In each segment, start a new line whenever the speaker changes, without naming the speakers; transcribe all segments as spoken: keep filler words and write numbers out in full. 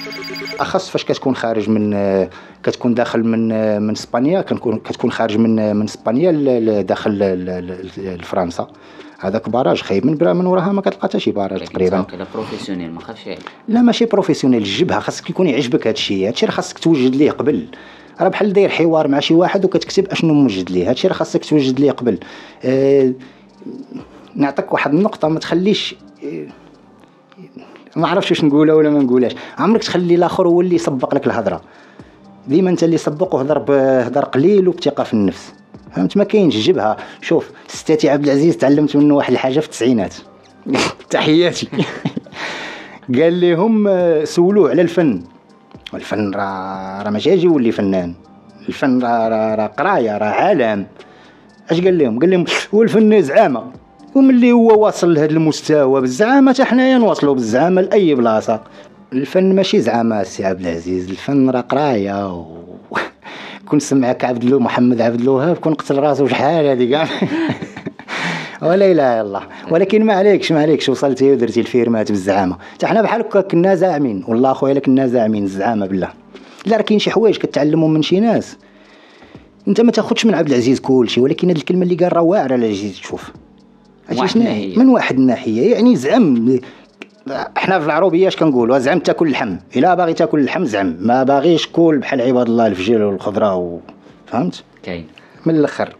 اخص فاش كتكون خارج من كتكون داخل من من اسبانيا، كنكون كتكون خارج من من اسبانيا داخل لفرنسا. هذاك باراج خايب من برا من وراها ما كتلقى حتى شي باراج تقريبا.
كذا بروفيسيونيل ما خافش عليه.
لا ماشي بروفيسيونيل، الجبهه خاصك يكون يعجبك هذا الشيء، هذا الشيء راه خاصك توجد ليه قبل. راه بحال داير حوار مع شي واحد وكتكتب اشنو موجد ليه، هذا الشيء راه خاصك توجد ليه قبل. أه نعطيك واحد النقطه، ما تخليش أه ما عرفتش واش نقولها ولا ما نقولهاش. عمرك تخلي الاخر هو اللي يسبق لك الهضره، ديما انت اللي سبق وهضر بهضر قليل وبثقه في النفس، فهمت؟ ما كاينش الجبهه. شوف ستاتي عبد العزيز تعلمت منه واحد الحاجه في التسعينات تحياتي. قال لهم سولوه على الفن، والفن راه راه ماشي يجي يولي فنان، الفن راه راه را قرايه، راه عالم. اش قال لهم؟ قال لهم هو الفن زعامه، وملي هو واصل لهذا المستوى بالزعامه حتى حنايا نواصلوا بالزعامه لاي بلاصه. الفن ماشي زعامه سي عبد العزيز، الفن راه قرايه و... كون سمعك عبد الله محمد عبد الوهاب كون قتل راسو شحال هذه كاع. ولا اله الا الله. ولكن ما عليكش ما عليكش وصلتي ودرتي الفيرمات بالزعامه، حتى حنا بحال هكا كنا زاعمين، والله خويا كنا زاعمين الزعامه بالله. لا راه كاين شي حوايج كتعلمهم من شي ناس، انت ما تاخذش من عبد العزيز كلشي، ولكن هذه الكلمه اللي قال راه واعره لا جيت تشوف من واحد الناحيه. يعني زعم، احنا في العروبيه اش كنقولوا؟ زعم تاكل اللحم، الا باغي تاكل اللحم زعم، ما باغيش كل بحال عباد الله الفجل والخضره و... فهمت؟
كاين
من الاخر.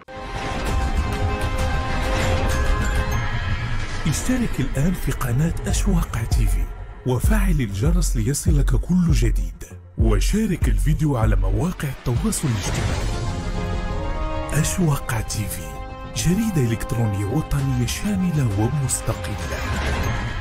اشترك الآن في قناة أشواق تيفي وفعل الجرس ليصلك كل جديد، وشارك الفيديو على مواقع التواصل الاجتماعي. أشواق تيفي، جريدة إلكترونية وطنية شاملة ومستقلة.